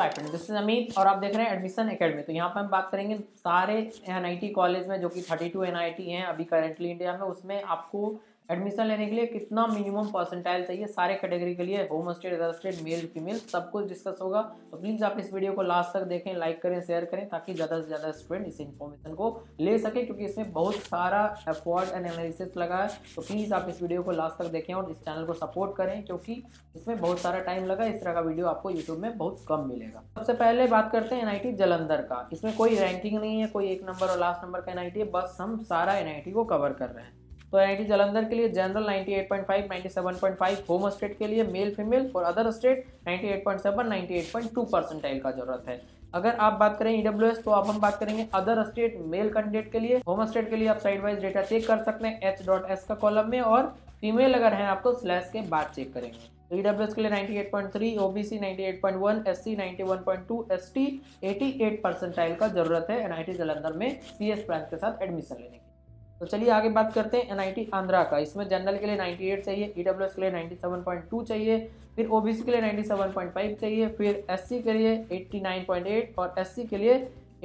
Hi friends, this is Amit और आप देख रहे हैं एडमिशन एकेडमी। तो यहाँ पर हम बात करेंगे सारे एनआईटी कॉलेज में जो कि 32 एनआईटी हैं अभी करेंटली इंडिया में, उसमें आपको एडमिशन लेने के लिए कितना मिनिमम परसेंटाइल चाहिए सारे कैटेगरी के लिए, home state, other state, male female, सब कुछ डिस्कस होगा। तो प्लीज़ आप इस वीडियो को लास्ट तक देखें, लाइक करें, शेयर करें ताकि ज़्यादा से ज़्यादा स्टूडेंट इस इन्फॉर्मेशन को ले सके, क्योंकि इसमें बहुत सारा एफर्ट एंड एनालिसिस लगा है। तो प्लीज़ आप इस वीडियो को लास्ट तक देखें और इस चैनल को सपोर्ट करें, क्योंकि इसमें बहुत सारा टाइम लगा। इस तरह का वीडियो आपको यूट्यूब में बहुत कम मिलेगा। सबसे पहले बात करते हैं एनआईटी जालंधर का। इसमें कोई रैंकिंग नहीं है, कोई एक नंबर और लास्ट नंबर का एनआईटी है, बस हम सारा एनआईटी को कवर कर रहे हैं। तो एनआईटी जालंधर के लिए जनरल 98.5, 97.5, होम स्टेट के लिए मेल फीमेल और अदर स्टेट 98.7, 98.2 परसेंटाइल का जरूरत है। अगर आप बात करें ईडब्ल्यूएस तो अब हम बात करेंगे अदर स्टेट मेल कैंडिडेट के लिए। होम स्टेट के लिए आप साइड वाइज डेटा चेक कर सकते हैं H.S का कॉलम में, और फीमेल अगर हैं आप तो स्लैश के बाद चेक करेंगे। तो ईडब्ल्यूएस के लिए 98.3, ओबीसी 98.1, एससी 91.2, एसटी 88 परसेंटाइल का जरूरत है एनआईटी जालंधर में सीएस ब्रांच के साथ एडमिशन लेने की। तो चलिए आगे बात करते हैं एनआईटी आंध्रा का। इसमें जनरल के लिए 98 चाहिए, ईडब्ल्यूएस के लिए 97.2 चाहिए, फिर ओबीसी के लिए 97.5 चाहिए, फिर एससी के लिए 89.8 और एससी के लिए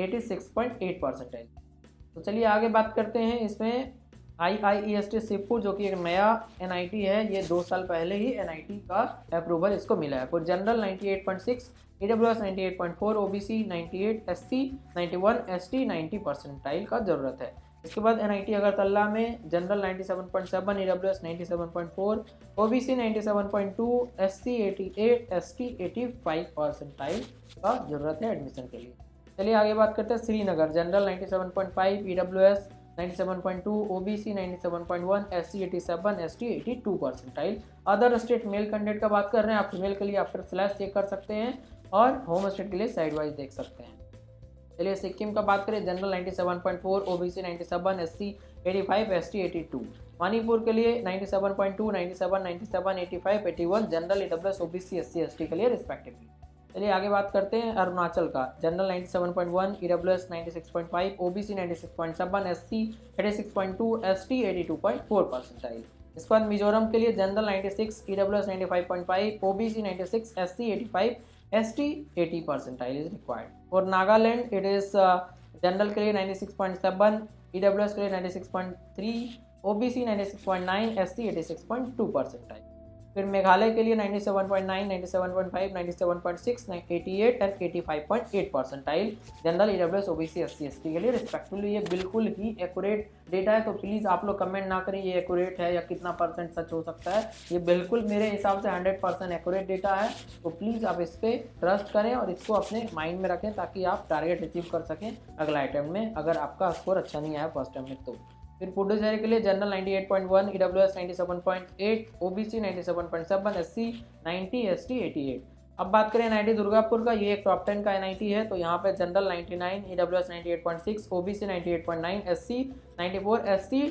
86.8 परसेंटाइल। तो चलिए आगे बात करते हैं इसमें IIEST शिवपुर, जो कि एक नया एनआईटी है। ये 2 साल पहले ही एनआईटी का अप्रूवल इसको मिला है। For general 98.6, EWS 98.4, OBC 98, SC 91, ST 90 percentile का जरूरत है। इसके बाद एनआईटी अगरतला में general 97.7, EWS 97.4, OBC 97.2, SC 88, ST 85 percentile का जरूरत है एडमिशन के लिए। चलिए आगे बात करते हैं Srinagar. General 97.5, EWS 97.2, OBC 97.1, SC 87, ST 82 percentile. Other state male candidate का बात कर रहे हैं आप, फीमेल के लिए आप फिर स्लैश चेक कर सकते हैं और होम स्टेट के लिए साइड वाइज देख सकते हैं। चलिए सिक्किम का बात करें, general 97.4, OBC 97, SC 85, ST 82। Manipur के लिए 97.2, 97, 97, 85, 81, general, EWS, OBC, SC, ST के लिए रिस्पेक्टिवली। चलिए आगे बात करते हैं अरुणाचल का। General 97.1, EWS 96.5, OBC 96.7, SC 86.2, ST 82.4 percentile. इसके बाद मिजोरम के लिए general 96, EWS 95.5, OBC 96, SC 85, ST 80 percentile is required. और नागालैंड इट इज जनरल के लिए 96.7, ईडब्ल्यूएस के लिए 96.3, ओबीसी 96.9, एससी 86.2 परसेंटाइल। फिर मेघालय के लिए 97.9, 97.5, 97.6, 88 और 85.8 percentile general, EWS, OBC, SC, ST के लिए रिस्पेक्टिवली। ये बिल्कुल ही एक्यूरेट डेटा है, तो प्लीज़ आप लोग कमेंट ना करें ये एक्यूरेट है या कितना परसेंट सच हो सकता है। ये बिल्कुल मेरे हिसाब से 100% एक्यूरेट डेटा है। तो प्लीज़ आप इस पर ट्रस्ट करें और इसको अपने माइंड में रखें ताकि आप टारगेट अचीव कर सकें अगला अटैम्प्ट में, अगर आपका स्कोर अच्छा नहीं आया फर्स्ट टाइम में तो। फिर पुडुचेरी के लिए general 98.1, EWS 97.8, OBC 97.7, SC 90, ST 88। अब बात करें एनआईटी दुर्गापुर का। ये एक टॉप 10 का एनआईटी है। तो यहाँ पे general 99, EWS 98.6, OBC 98.9, SC 94, ST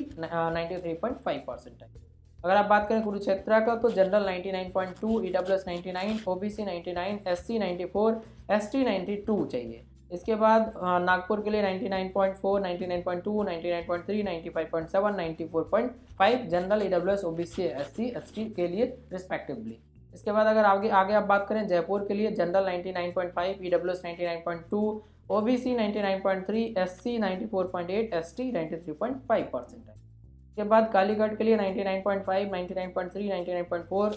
93.5 percent है। अगर आप बात करें कुरुक्षेत्र का तो general 99.2, EWS 99, OBC 99, SC 94, ST 92 चाहिए। इसके बाद नागपुर के लिए 99.4, 99.2, 99.3, 95.7, 94.5 general, EWS, OBC, SC, ST के लिए रिस्पेक्टिवली। इसके बाद अगर आगे आप बात करें जयपुर के लिए, general 99.5, EWS 99.2, OBC 99.3, SC 94.8, ST 93.5 percent है। इसके बाद कालीगढ़ के लिए 99.5, 99.3, 99.4,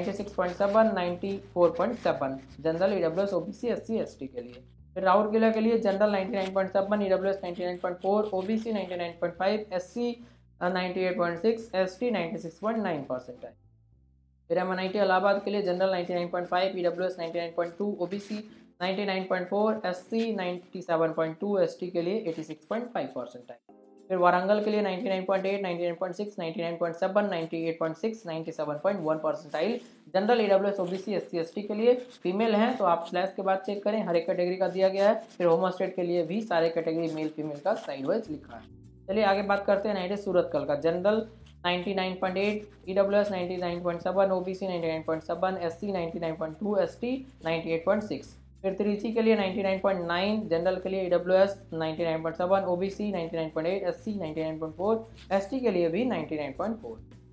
96.7, 94.7 general, EWS, OBC, SC, ST के लिए। फिर राउरकेला के लिए general 99.7, EWS 99.4, OBC 99.5, SC 98.6, ST 96.9 percent है। फिर एनआईटी इलाहाबाद के लिए general 99.5, EWS 99.2, OBC 99.4, SC 97.2, ST के लिए 86.5 परसेंट है। फिर वारंगल के लिए 99.8, 99.6, 99.7, 98.6, 97.1 percentile general, EWS, OBC, SC, ST के लिए। फीमेल हैं तो आप स्लैश के बाद चेक करें, हर एक कैटेगरी का दिया गया है। फिर होम स्टेट के लिए भी सारे कैटेगरी मेल फीमेल का साइड वाइज लिखा है। चलिए आगे बात करते हैं एनआईटी सूरतकल का। General 99.8, EWS 99.7, OBC 99.7, SC 99.2, ST 98.6। फिर त्रिची के लिए 99.9, जनरल के लिए ईडब्ल्यूएस 99.7, ओबीसी 99.8, एससी 99.4, एसटी के लिए भी 99.4।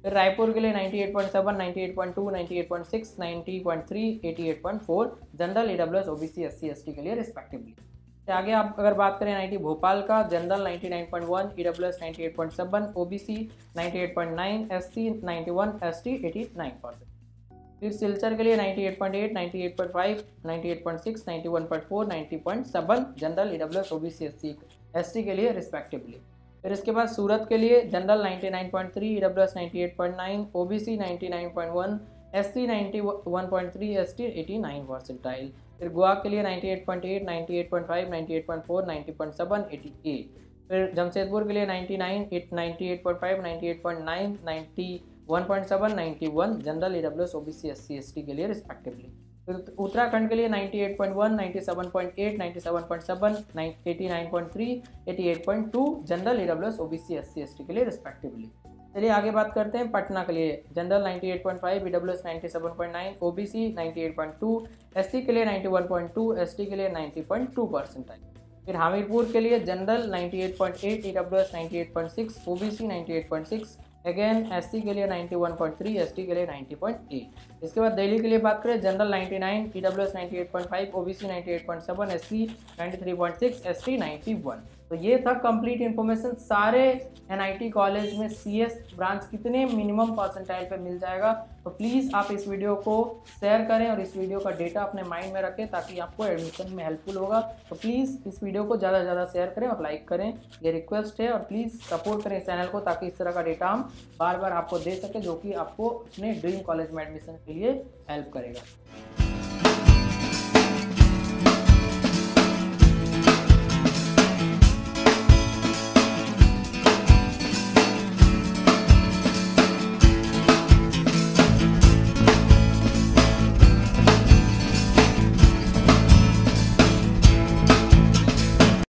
फिर रायपुर के लिए 98.7, 98.2, 98.6, 90.3, 88.4 general, EWS, OBC, SC, ST के लिए रिस्पेक्टिवली। आगे आप अगर बात करें NIT भोपाल का, general 99.1, EWS 98.7, OBC 98.9, SC 91, ST 89%। फिर सिलचर के लिए 98.8, 98.5, 98.6, 91.4, 90.7 general, EWS, OBC, SC, ST के लिए रिस्पेक्टिवली। फिर इसके बाद सूरत के लिए general 99.3, EWS 98.9, OBC 99.1, SC 91.3, ST 89 percentile. फिर गोवा के लिए 98.8, 98.5, 98.4, 90.7, 88। फिर जमशेदपुर के लिए 99, 98.5, 98.9, 91.7, 91 general, EWS, OBC, SC, ST के लिए रिस्पेक्टिवली। फिर उत्तराखंड के लिए 98.1, 97.8, 97.7, 89.3, 88.2 general, EWS, OBC, SC, ST के लिए रिस्पेक्टिवली। चलिए आगे बात करते हैं पटना के लिए, जनरल 98.5, EWS 97.9, OBC 98.2, SC के लिए 91.2, ST के लिए 90.2 परसेंटाइल। फिर हमीरपुर के लिए general 98.8, EWS 98.6, OBC 98.6, again SC के लिए 91.3, ST के लिए 90.8। इसके बाद दिल्ली के लिए बात करें, general 99, EWS 98.5, OBC 98.7, SC 93.6, ST 91। तो ये था कंप्लीट इन्फॉर्मेशन सारे NIT कॉलेज में CS ब्रांच कितने मिनिमम परसेंटाइल पे मिल जाएगा। तो प्लीज़ आप इस वीडियो को शेयर करें और इस वीडियो का डेटा अपने माइंड में रखें ताकि आपको एडमिशन में हेल्पफुल होगा। तो प्लीज़ इस वीडियो को ज़्यादा से ज़्यादा शेयर करें और लाइक करें, ये रिक्वेस्ट है। और प्लीज़ सपोर्ट करें इस चैनल को ताकि इस तरह का डेटा हम बार बार आपको दे सकें जो कि आपको अपने ड्रीम कॉलेज में एडमिशन के लिए हेल्प करेगा।